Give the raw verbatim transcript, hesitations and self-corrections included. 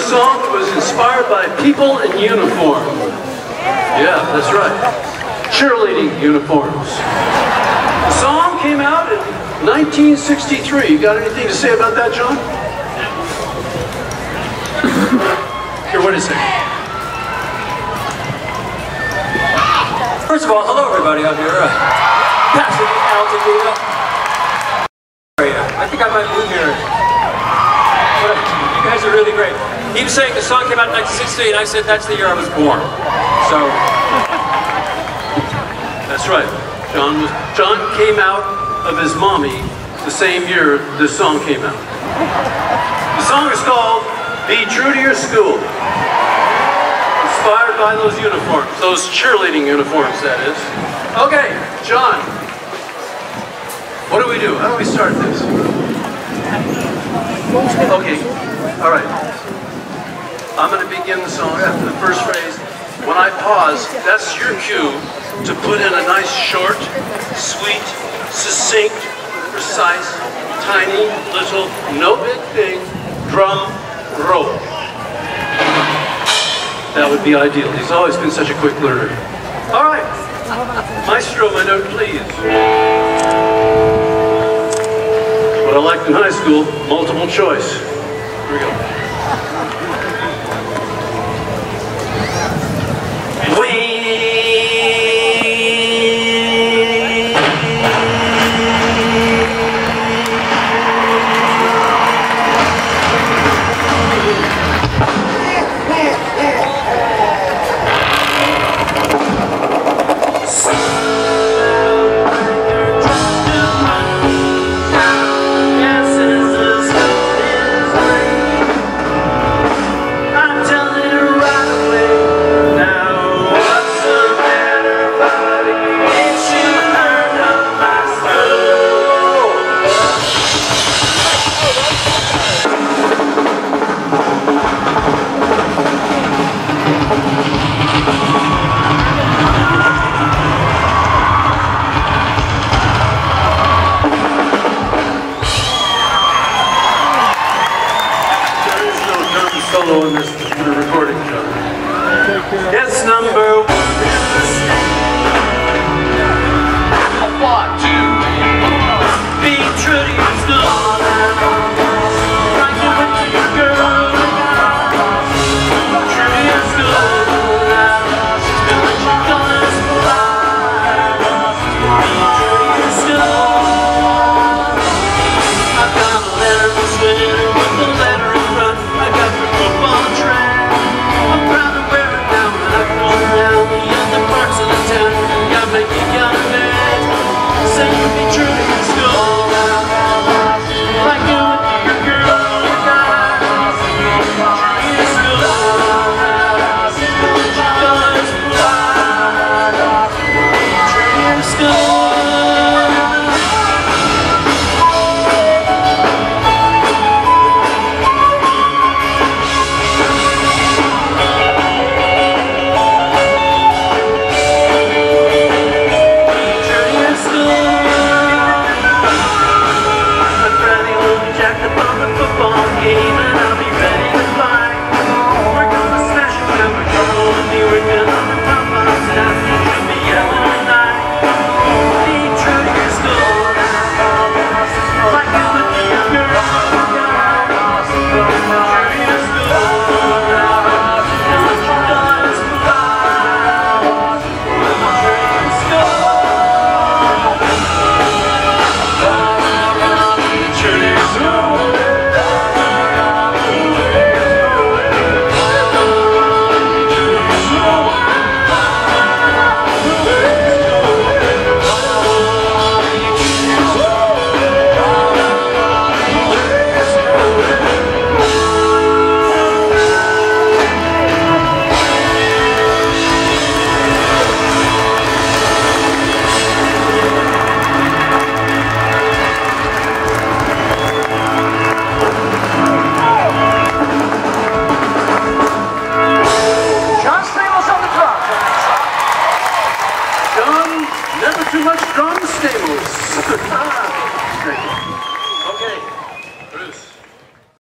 song was inspired by people in uniform. Yeah, that's right. Cheerleading uniforms. The song came out in nineteen sixty-three. You got anything to say about that, John? Here, what is it? First of all, hello everybody out here. Uh, passing altitude. I think I might move here. But, uh, you guys are really great. He was saying the song came out in nineteen sixty, and I said that's the year I was born. So. That's right. John was. John came out of his mommy the same year this song came out. The song is called "Be True to Your School." Inspired by those uniforms, those cheerleading uniforms, that is. Okay, John. What do we do? How do we start this? Okay. All right. I'm going to begin the song after the first phrase. When I pause, that's your cue to put in a nice, short, sweet, succinct, precise, tiny, little, no big thing, drum roll. That would be ideal. He's always been such a quick learner. All right. Maestro, my note, please. What I liked in high school, multiple choice. Here we go. Solo in this recording, John. It's number one. What? Be true to your school. Like you went to your girl. True to your school. Still let your colors fly. Be true to your school. I've got a letter from Sweden with the letter in front. I got the football track. I'm proud to wear it now when I go down the other parts of the town. Gotta make it young man. Say you be true to your school. Like you would to your girl or guy. True to your school. Let your colors fly. True to your school. Too much drum, Stamos.